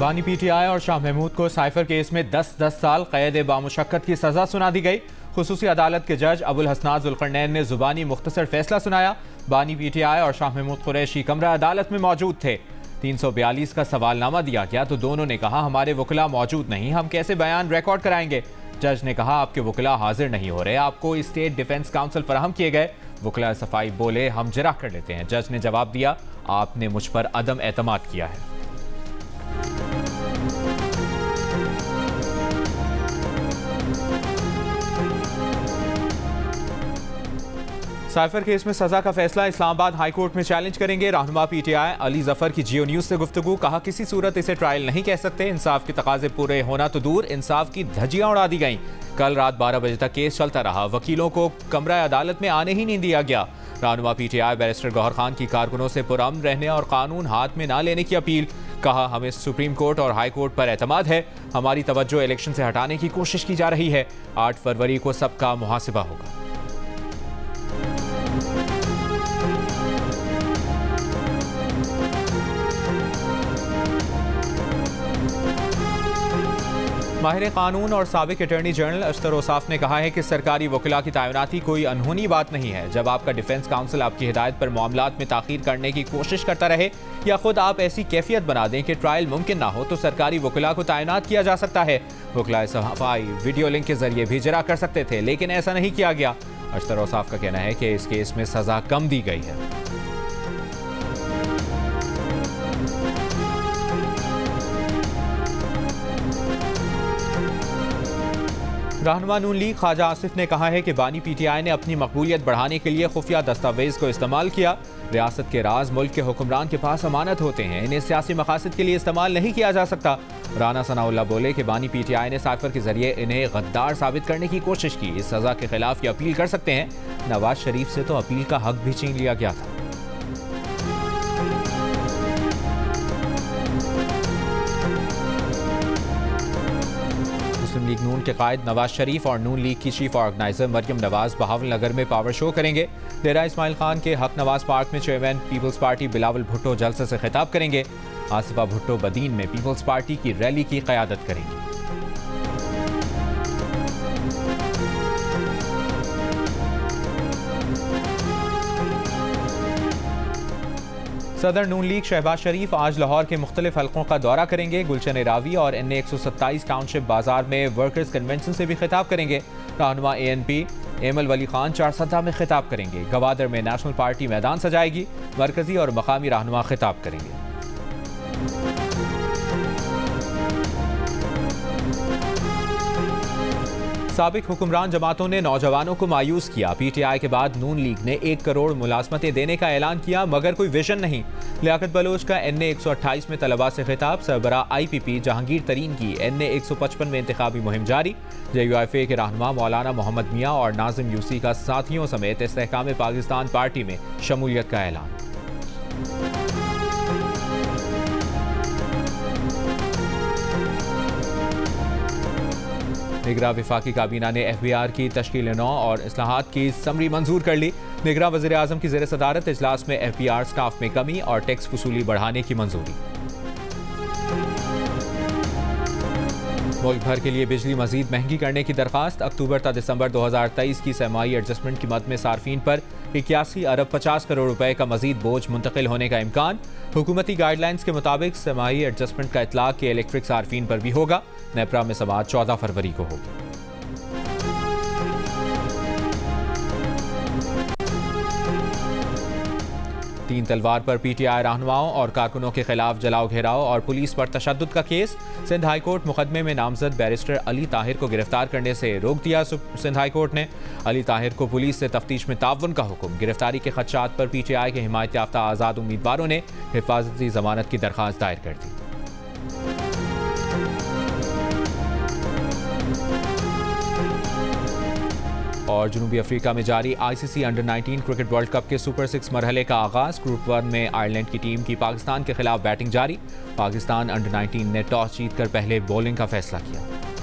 बानी पीटीआई और शाह महमूद को साइफर केस में 10-10 साल कैद बामुशक्कत की सजा सुना दी गई। खुसूसी अदालत के जज अबुल हसनात जुल्करनैन ने जुबानी मुख्तसर फैसला सुनाया। बानी पीटीआई और शाह महमूद कुरैशी कमरा अदालत में मौजूद थे। 342 का सवालनामा दिया गया तो दोनों ने कहा हमारे वकील मौजूद नहीं, हम कैसे बयान रिकॉर्ड कराएंगे। जज ने कहा आपके वकील हाजिर नहीं हो रहे, आपको स्टेट डिफेंस काउंसिल फराहम किए गए। वकील सफाई बोले हम जरा कर लेते हैं। जज ने जवाब दिया आपने मुझ पर अदम एतमाद किया है। साइफर केस में सजा का फैसला इस्लामाबाद हाई कोर्ट में चैलेंज करेंगे। रहनुमा पीटीआई अली जफर की जियो न्यूज से गुफ्तगू, कहा किसी सूरत इसे ट्रायल नहीं कह सकते, इंसाफ के तकाजे पूरे होना तो दूर इंसाफ की धज्जियां उड़ा दी गईं। कल रात 12 बजे तक केस चलता रहा, वकीलों को कमरा अदालत में आने ही नहीं दिया गया। रहनुमा पीटीआई बैरिस्टर गौहर खान की कारकुनों से पुरअमन रहने और कानून हाथ में ना लेने की अपील, कहा हमें सुप्रीम कोर्ट और हाई कोर्ट पर एतमाद है, हमारी तवज्जो इलेक्शन से हटाने की कोशिश की जा रही है। 8 फरवरी को सबका मुहासिबा होगा। माहिर कानून और साबिक अटॉर्नी जनरल अशतर औसाफ ने कहा है कि सरकारी वकीला की तैनाती कोई अनहोनी बात नहीं है। जब आपका डिफेंस काउंसिल आपकी हिदायत पर मामलात में ताखीर करने की कोशिश करता रहे या खुद आप ऐसी कैफियत बना दें कि ट्रायल मुमकिन ना हो तो सरकारी वकीला को तैनात किया जा सकता है। वकीला सफाई वीडियो लिंक के जरिए भी जरा कर सकते थे, लेकिन ऐसा नहीं किया गया। अशतर औसाफ का कहना है कि इस केस में सजा कम दी गई है। रहनुमा नून लीग ख्वाजा आसिफ ने कहा है कि बानी पीटीआई ने अपनी मकबूलियत बढ़ाने के लिए खुफिया दस्तावेज को इस्तेमाल किया। रियासत के राज मुल्क के हुक्मरान के पास अमानत होते हैं, इन्हें सियासी मकासद के लिए इस्तेमाल नहीं किया जा सकता। राना सनाउल्लाह बोले कि बानी पीटीआई ने साइफर के जरिए इन्हें गद्दार साबित करने की कोशिश की। इस सजा के खिलाफ ये अपील कर सकते हैं। नवाज शरीफ से तो अपील का हक भी छीन लिया गया था। मुस्लिम लीग नून के कायद नवाज शरीफ और नून लीग की chief organizer Maryam Nawaz Bahawalnagar में पावर शो करेंगे। डेरा इस्माइल खान के हक नवाज पार्क में chairman people's party Bilawal Bhutto जलसे से खिताब करेंगे। आसिफा भुट्टो बदीन में पीपल्स पार्टी की रैली की क़यादत करेंगी। सदर नून लीग शहबाज शरीफ आज लाहौर के मुख्तलिफ हलकों का दौरा करेंगे। गुलशन रावी और NA 127 टाउनशिप बाजार में वर्कर्स कन्वेंशन से भी खिताब करेंगे। रहनुमा ANP एमल वली खान चारसदा में खिताब करेंगे। गवादर में नेशनल पार्टी मैदान सजाएगी। मरकजी और मकामी रहनुमा खिताब करेंगे। साबिक हुक्मरान जमातों ने नौजवानों को मायूस किया। पीटीआई के बाद नून लीग ने 1 करोड़ मुलाजमतें देने का ऐलान किया, मगर कोई विजन नहीं। लियाकत बलोच का NA 128 में तलबा से खिताब। सरबरा IPP जहांगीर तरीन की NA 155 में इंतखाबी मुहिम जारी। JUIFA के रहनुमा मौलाना मोहम्मद मियाँ और नाजिम यूसी का साथियों समेत इस्तेहकाम पाकिस्तान पार्टी में शमूलियत का ऐलान। निगरां वफाकी काबीना ने FBR की तश्कील 9 और इस्लाहात की समरी मंजूर कर ली। निगरां वज़ीर आज़म की ज़ेर सदारत इजलास में FBR स्टाफ में कमी और टैक्स वसूली बढ़ाने की मंजूरी। मुल्क भर के लिए बिजली मजीद महंगी करने की दरखास्त। अक्टूबर ta दिसंबर 2023 की सरमाई एडजस्टमेंट की मद में सार्फिन पर 81 अरब 50 करोड़ रुपए का मजीद बोझ मुंतकिल होने का इम्कान। हुकूमती गाइडलाइंस के मुताबिक सरमाई एडजस्टमेंट का इतलाक के इलेक्ट्रिक सार्फिन पर भी होगा। नेपरा में समाअत 14 फरवरी को होगी। तीन तलवार पर पीटीआई रहनुमाओं और कारकुनों के खिलाफ जलाओ घेराव और पुलिस पर तशद्दुद का केस। सिंध हाई कोर्ट मुकदमे में नामजद बैरिस्टर अली ताहिर को गिरफ्तार करने से रोक दिया। सिंध हाई कोर्ट ने अली ताहिर को पुलिस से तफ्तीश में ताउन का हुक्म। गिरफ्तारी के खदशात पर पीटीआई के हिमायत याफ्ता आज़ाद उम्मीदवारों ने हिफाजती जमानत की दरख्वास्त दायर कर दी। और जनूबी अफ्रीका में जारी ICC under nineteen cricket world cup के सुपर 6 मरहले का आगाज। ग्रुप 1 में आयरलैंड की टीम की पाकिस्तान के खिलाफ बैटिंग जारी। पाकिस्तान अंडर-19 ने टॉस जीतकर पहले बॉलिंग का फैसला किया।